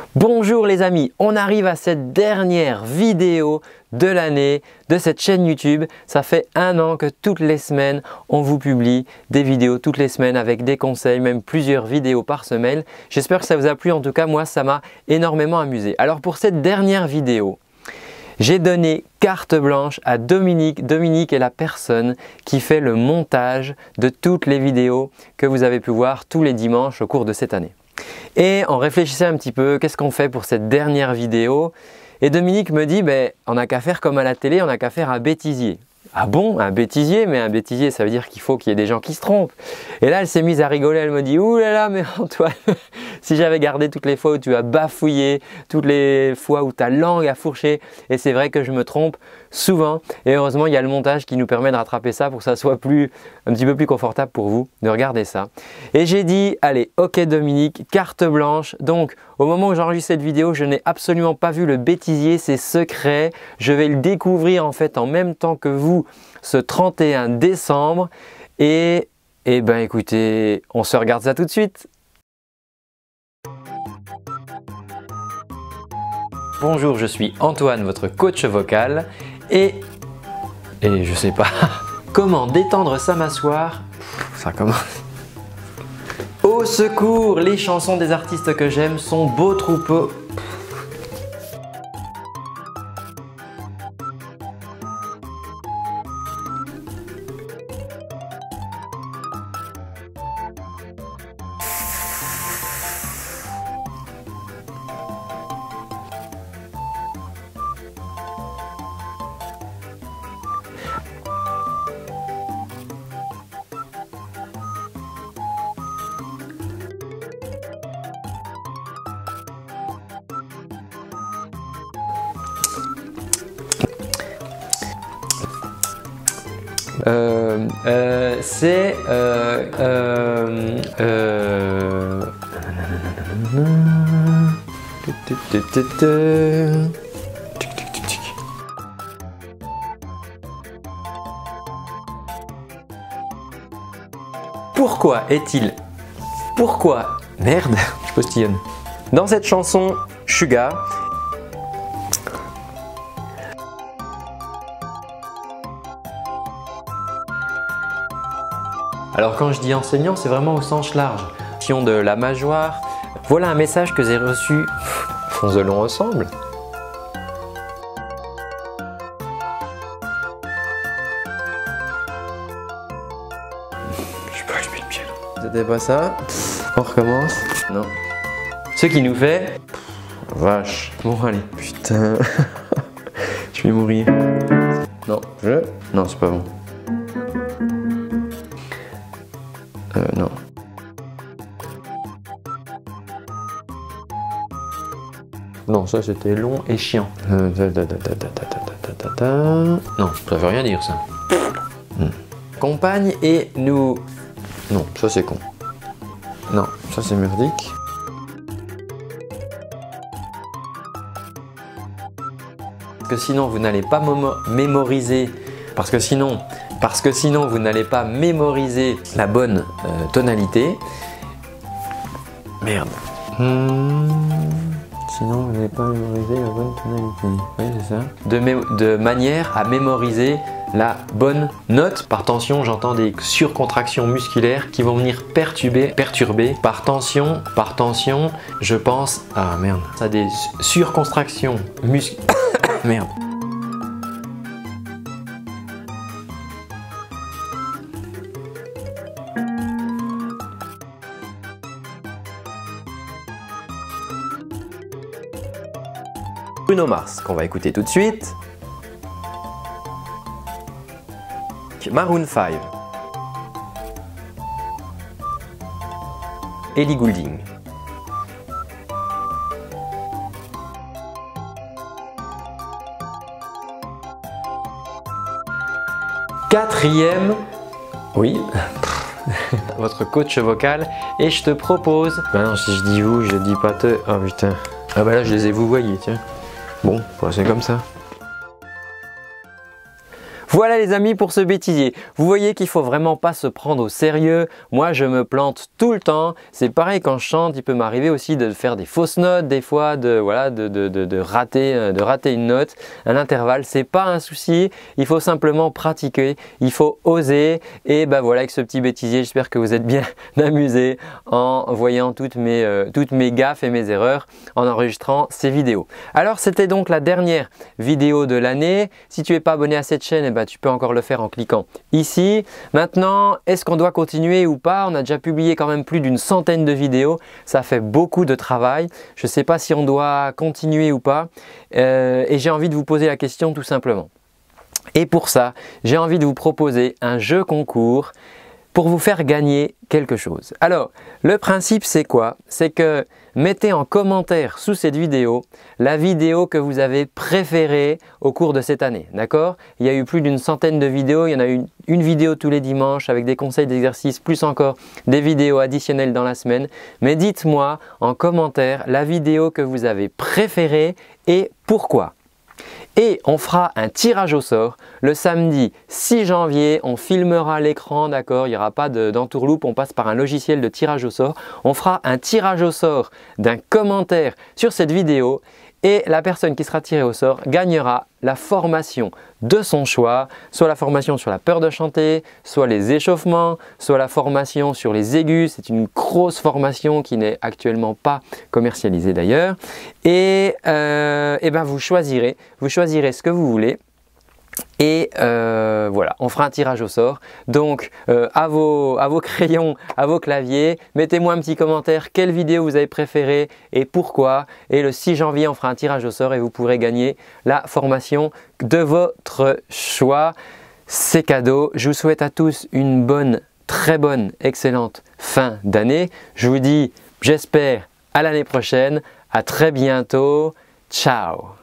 Bonjour les amis, on arrive à cette dernière vidéo de l'année de cette chaîne YouTube. Ça fait 1 an que toutes les semaines on vous publie des vidéos toutes les semaines avec des conseils, même plusieurs vidéos par semaine. J'espère que ça vous a plu, en tout cas moi ça m'a énormément amusé. Alors pour cette dernière vidéo, j'ai donné carte blanche à Dominique. Dominique est la personne qui fait le montage de toutes les vidéos que vous avez pu voir tous les dimanches au cours de cette année. Et on réfléchissait un petit peu, qu'est-ce qu'on fait pour cette dernière vidéo? Et Dominique me dit, on n'a qu'à faire comme à la télé, on n'a qu'à faire un bêtisier. Ah bon, un bêtisier? Mais un bêtisier, ça veut dire qu'il faut qu'il y ait des gens qui se trompent. Et là, elle s'est mise à rigoler, elle me dit, ouh là là, mais Antoine, si j'avais gardé toutes les fois où tu as bafouillé, toutes les fois où ta langue a fourché, et c'est vrai que je me trompe souvent. Et heureusement, il y a le montage qui nous permet de rattraper ça pour que ça soit un petit peu plus confortable pour vous de regarder ça. Et j'ai dit, allez, ok Dominique, carte blanche. Donc, au moment où j'enregistre cette vidéo, je n'ai absolument pas vu le bêtisier, c'est secret. Je vais le découvrir en fait en même temps que vous ce 31 décembre. Et écoutez, on se regarde ça tout de suite. Bonjour, je suis Antoine, votre coach vocal et je sais pas comment détendre sa mâchoire. Ça commence. Au secours, les chansons des artistes que j'aime sont beau troupeau. C'est pourquoi est-il merde, je postillonne dans cette chanson Sugar? Alors quand je dis enseignant, c'est vraiment au sens large. De la mâchoire. Voilà un message que j'ai reçu. Fonzelon ensemble. Je sais pas, je mets le pied là. C'était pas ça. On recommence. Non. Ce qui nous fait. Vache. Bon allez. Putain. Je vais mourir. Non. Non, c'est pas bon. Non. Non, ça c'était long et chiant. Non, ça veut rien dire ça. Compagne et nous... Non, ça c'est con. Non, ça c'est merdique. Parce que sinon vous n'allez pas mémoriser. Parce que sinon vous n'allez pas mémoriser la bonne tonalité. Merde. Sinon vous n'allez pas mémoriser la bonne tonalité. Oui, c'est ça. De manière à mémoriser la bonne note. Par tension, j'entends des surcontractions musculaires qui vont venir perturber. Par tension, je pense à merde. Ça a des surcontractions musculaires. Merde. Bruno Mars, qu'on va écouter tout de suite. Maroon 5. Ellie Goulding. Quatrième, oui, votre coach vocal. Et je te propose... non, si je dis vous, je dis pas te... Oh putain. Ah là, je les ai vous voyez, tiens. Bon, c'est comme ça. Voilà les amis pour ce bêtisier. Vous voyez qu'il ne faut vraiment pas se prendre au sérieux. Moi je me plante tout le temps. C'est pareil quand je chante, il peut m'arriver aussi de faire des fausses notes des fois, de rater une note, un intervalle. C'est pas un souci, il faut simplement pratiquer, il faut oser. Et ben voilà, avec ce petit bêtisier, j'espère que vous êtes bien amusés en voyant toutes mes gaffes et mes erreurs en enregistrant ces vidéos. Alors c'était donc la dernière vidéo de l'année. Si tu n'es pas abonné à cette chaîne, eh ben, tu peux encore le faire en cliquant ici. Maintenant, est-ce qu'on doit continuer ou pas? On a déjà publié quand même plus d'une centaine de vidéos. Ça fait beaucoup de travail. Je ne sais pas si on doit continuer ou pas. Et j'ai envie de vous poser la question tout simplement. Et pour ça, j'ai envie de vous proposer un jeu concours pour vous faire gagner quelque chose. Alors, le principe c'est quoi? C'est que mettez en commentaire sous cette vidéo la vidéo que vous avez préférée au cours de cette année. D'accord? Il y a eu plus d'une centaine de vidéos, il y en a eu une vidéo tous les dimanches avec des conseils d'exercice, plus encore des vidéos additionnelles dans la semaine. Mais dites-moi en commentaire la vidéo que vous avez préférée et pourquoi. Et on fera un tirage au sort le samedi 6 janvier, on filmera l'écran, d'accord, il n'y aura pas d'entourloupe, on passe par un logiciel de tirage au sort. On fera un tirage au sort d'un commentaire sur cette vidéo et la personne qui sera tirée au sort gagnera la formation de son choix, soit la formation sur la peur de chanter, soit les échauffements, soit la formation sur les aigus. C'est une grosse formation qui n'est actuellement pas commercialisée d'ailleurs. Et ben vous choisirez ce que vous voulez. Et voilà, on fera un tirage au sort. Donc à vos crayons, à vos claviers, mettez-moi un petit commentaire quelle vidéo vous avez préférée et pourquoi. Et le 6 janvier, on fera un tirage au sort et vous pourrez gagner la formation de votre choix. C'est cadeau. Je vous souhaite à tous une bonne, très bonne, excellente fin d'année. Je vous dis, j'espère, à l'année prochaine. À très bientôt. Ciao!